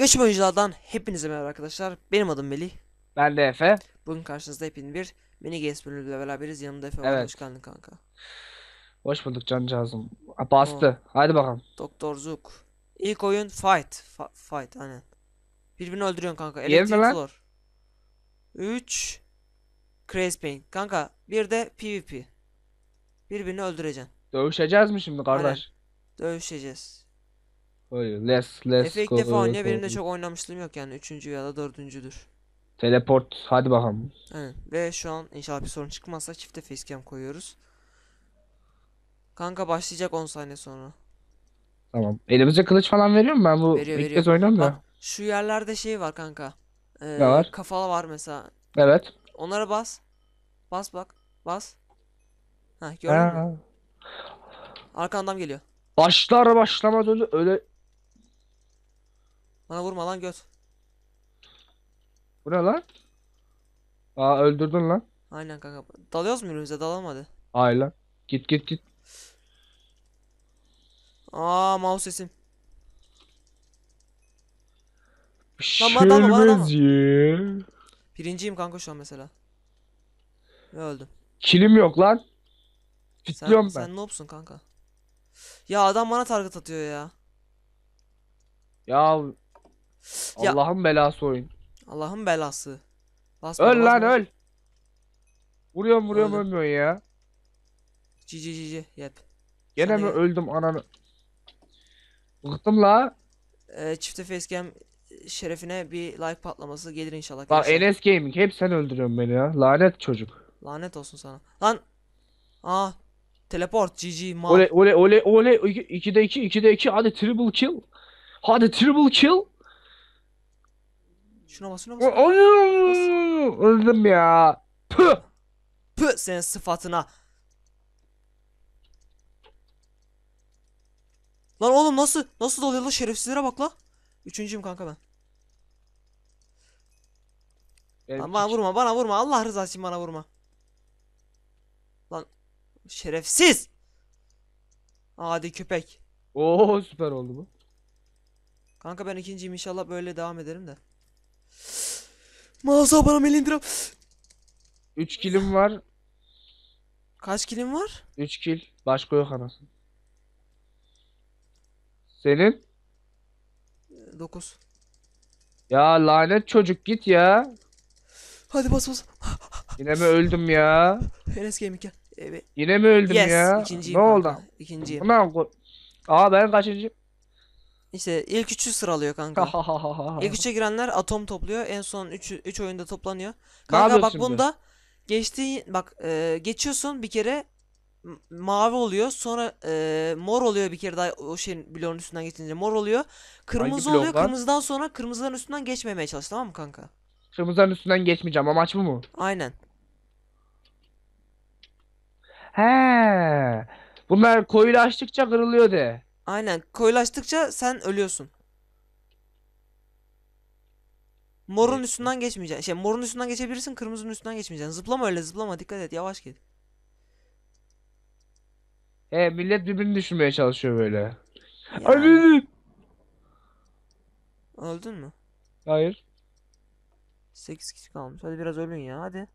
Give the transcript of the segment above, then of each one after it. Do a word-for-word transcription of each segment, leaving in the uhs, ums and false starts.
Meşhur oyunculardan hepinize merhaba arkadaşlar. Benim adım Melih. Ben de Efe. Bugün karşınızda hepinin bir mini games bölümüyle beraberiz. Yanımda Efe var. Hoş Evet. geldin kanka. Hoş bulduk cancağızım. Ha, O bastı. Hadi bakalım. Doktor Zook. İlk oyun fight. Fa- fight aynen. Birbirini öldürüyorsun kanka. Yer mi Electric lan? Floor. üç Crazy Paint. Kanka bir de PvP. Birbirini öldüreceksin. Dövüşeceğiz mi şimdi Aynen. kardeş? Dövüşeceğiz. Hayır. Let's let's Efe ilk go, defa oynuyor. Benim go. de çok oynamışlığım yok yani. Üçüncü ya da dördüncüdür. Teleport. Hadi bakalım. Aynen. Ve şu an inşallah bir sorun çıkmazsa çifte facecam koyuyoruz. Kanka başlayacak on saniye sonra. Tamam. Elimize kılıç falan veriyor mu? Ben bu Veriyor ilk veriyor. kez oynuyorum Bak da. şu yerlerde şey var kanka. Ne Ee, var? kafalı var mesela. Evet. Onlara bas. Bas bak. Bas. Ha gördün mü? Ha. Arkandan geliyor. Başlar başlamaz öyle öyle. Bana vurma lan göt. Bu ne lan? Aa, öldürdün lan. Aynen kanka. Dalıyoruz mu birbirimize? Dalalım hadi. Hayır lan. Git git git. Aa mouse sesim. Lan bana dalma bana dalma. Şermezi. Birinciyim kanka şu an mesela. Ve öldüm. Kilim yok lan. Sen Fitliyorum ben. sen noobsun kanka. Ya adam bana target atıyor ya. Ya Ya Allah'ın belası oyun. Allah'ın belası. Basmadı Öl lan basmadı. öl. Vuruyorum vuruyorum Öldüm. ölmüyorsun ya. Cici cici. Yep. Sen Gene mi de öldüm ananı? Bıktım la. e, çifte facecam şerefine bir like patlaması gelir inşallah Bak gençler. Enes Gaming hep sen öldürüyorsun beni ya. Lanet çocuk. Lanet olsun sana. Lan. Aa. Teleport. G G mal. Ole ole ole ole. ikide iki ikide iki hadi triple kill. Hadi triple kill. Şuna bas şuna bas. Şuna. Bas. Ay, öldüm ya. Püh. Püh senin sıfatına. Lan oğlum nasıl nasıl doluyor la şerefsizlere bak la. Üçüncüyüm kanka ben. Lan Benimki bana ç- vurma bana vurma. Allah rızası için bana vurma. Lan şerefsiz. Hadi köpek. Oo, süper oldu bu. Kanka ben ikinciyim inşallah böyle devam ederim de. Mağaza bana melindira. üç killim var. Kaç kilim var? üç kill. Başka yok anasını. Senin? Dokuz. Ya lanet çocuk git ya. Hadi bas bas. Yine mi öldüm ya? Enes Gaming gel. Evet. Yine mi öldüm Yes. ya? Ne ikinciyim kanka. oldu? İkinciyim. Buna ko- Aa, ben kaçıncı? İşte ilk üçü sıralıyor kanka. İlk üçe girenler atom topluyor. En son üç üç oyunda toplanıyor. Ne Kanka yapıyorsun bak şimdi? bunda geçtiği bak e, geçiyorsun bir kere m- mavi oluyor. Sonra e, mor oluyor bir kere daha o şeyin bloğun üstünden geçince mor oluyor. Hangi Kırmızı oluyor. blok lan? Kırmızıdan sonra kırmızıların üstünden geçmemeye çalış tamam mı kanka? Kırmızıların üstünden geçmeyeceğim. Amaç bu mu? Aynen. He. Bunlar koyulaştıkça kırılıyor de. Aynen. Koyulaştıkça sen ölüyorsun. Morun Geçtim. üstünden geçmeyeceksin. Şey morun üstünden geçebilirsin, kırmızının üstünden geçmeyeceksin. Zıplama öyle zıplama dikkat et yavaş git. He, millet birbirini düşürmeye çalışıyor böyle. Yani Ay, öldün mü? hayır. sekiz kişi kalmış. Hadi biraz ölün ya hadi.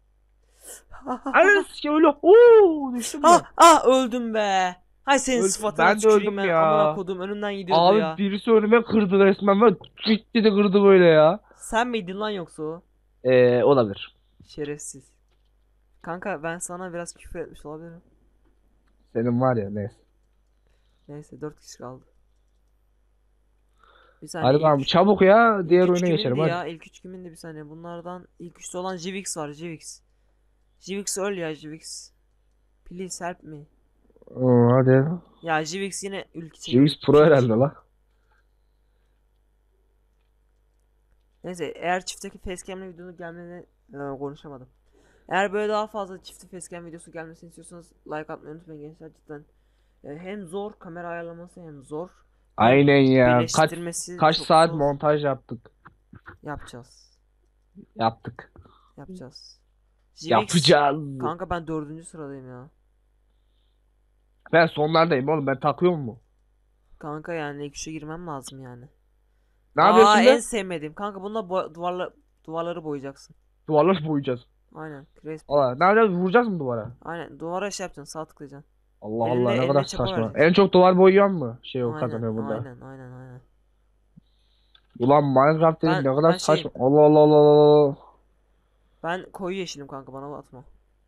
Ay, öyle. Oo, düştüm ben. Ah ah öldüm be. Hay senin Öldüm. sıfatına Ben de tüküreyim öldüm ben amına ya. kodum önümden gidiyordu Abi ya. birisi önüme kırdı resmen. Ben gitti de kırdı böyle ya. Sen miydin lan yoksa o? Ee, olabilir. Şerefsiz. Kanka ben sana biraz küfür etmiş olabilirim. Senin var ya, neyse. Neyse dört kişi kaldı. Bir Hadi saniye bakalım ilk, çabuk ya. ilk Diğer üç oyuna geçelim kimindi hadi. ya? İlk üç kimindi bir saniye. Bunlardan ilk üçte olan Jivix var Jivix. Jivix öl ya Jivix. Please help me. Oo, hadi. Ya Jivix yine ülke çekiyor. James Pro herhalde la. Neyse eğer çifteki facecam'li videonun gelmeni e, konuşamadım. Eğer böyle daha fazla çiftli facecam videosu gelmesini istiyorsanız like atmayı unutmayın gençler cidden. E, hem zor kamera ayarlaması hem zor. Hem Aynen ya. Kaç birleştirmesi kaç çok saat zor. montaj yaptık. Yapacağız. Yaptık. Yapacağız. Jivix. Yapacağız. Kanka ben dördüncü sıradayım ya. Ben sonlardayım oğlum. Ben takıyor mu? Kanka yani ilk üçe girmem lazım yani. Ne Aa, yapıyorsun en şimdi? sevmediğim. Kanka bununla bo- duvarla duvarları boyayacaksın. Duvarları boyayacağız. Aynen. Crazy Aa, ne yapacağız? Vuracağız mı duvara? Aynen. Duvara şey yapacaksın. Sağ tıklayacaksın. Allah Allah, Eline ne kadar eline çapa saçma. En vereceksin. çok duvar boyayan mı? Şey o Aynen. kazanıyor bunda. Aynen. Aynen. Aynen. Ulan Minecraft dedim, Ben ne kadar ben şeyim. saçma. Allah Allah Allah Allah Allah. Ben koyu yeşilim kanka, bana atma.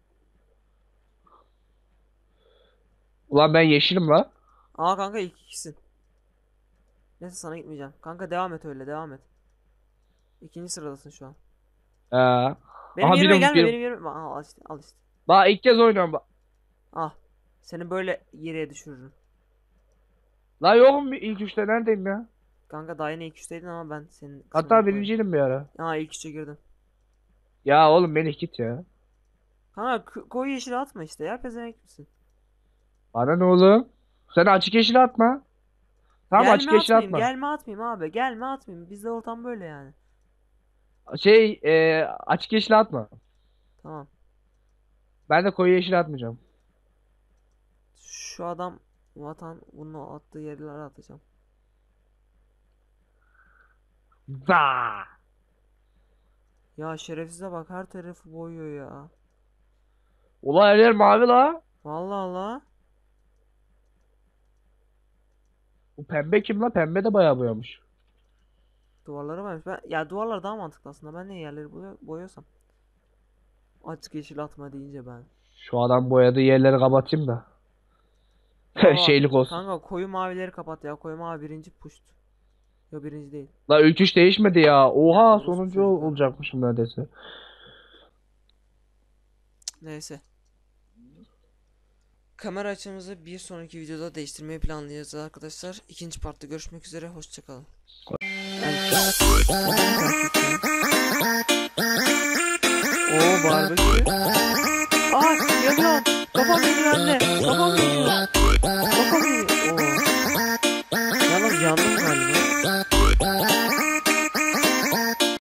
Ulan ben yeşilim la. Aa kanka ilk ikisin. Neyse sana gitmeyeceğim. Kanka devam et, öyle devam et. İkinci sıradasın şu an. Ee. Benim Aha yerime birim gelme, birim. benim yerime. Aa, al işte, al işte. Daha ilk kez oynuyorum bak. Ah. Seni böyle yere düşürürüm. La yokum bir ilk üçte, neredeyim ya? Kanka daha yine ilk üçteydin ama ben senin kısmını Hatta koydum. birinciydim bir ara. Aa ilk üçe girdim. Ya oğlum Melih git ya. Kanka k- koyu yeşili atma işte ya, pezevenk misin? Bana ne oğlum? Sen açık yeşil atma. Tamam, açık Gelme yeşil atmayayım, atma. gelme atmayayım abi, gelme atmayayım. Bizde ortam böyle yani. Şey e, açık yeşil atma. Tamam. Ben de koyu yeşil atmayacağım. Şu adam vatan bunu attığı yerlere atacağım. Da. Ya şerefsize bak, her tarafı boyuyor ya. Ulan her yer mavi la. Vallahi Allah. Bu pembe kim la? Pembe de bayağı boyamış. Duvarlara varmış. Ben, ya duvarlar daha mantıklı aslında. Ben niye yerleri boya, boyuyorsam. Açık yeşil atma deyince ben. Şu adam boyadığı yerleri kapatayım da. Valla Şeylik olsun. kanka koyu mavileri kapat ya. Koyu mavi birinci puşt. Yo birinci değil. La ilk üç değişmedi ya. Oha, Ya, orospu sonuncu çocuklar. olacakmışım neredeyse. Neyse. Kamera açımızı bir sonraki videoda değiştirmeyi planlayacağız arkadaşlar. İkinci partta görüşmek üzere. Hoşçakalın. Oo barbekü. Aa yanıyorum. Kafam yanıyor anne. Kafam yanıyor.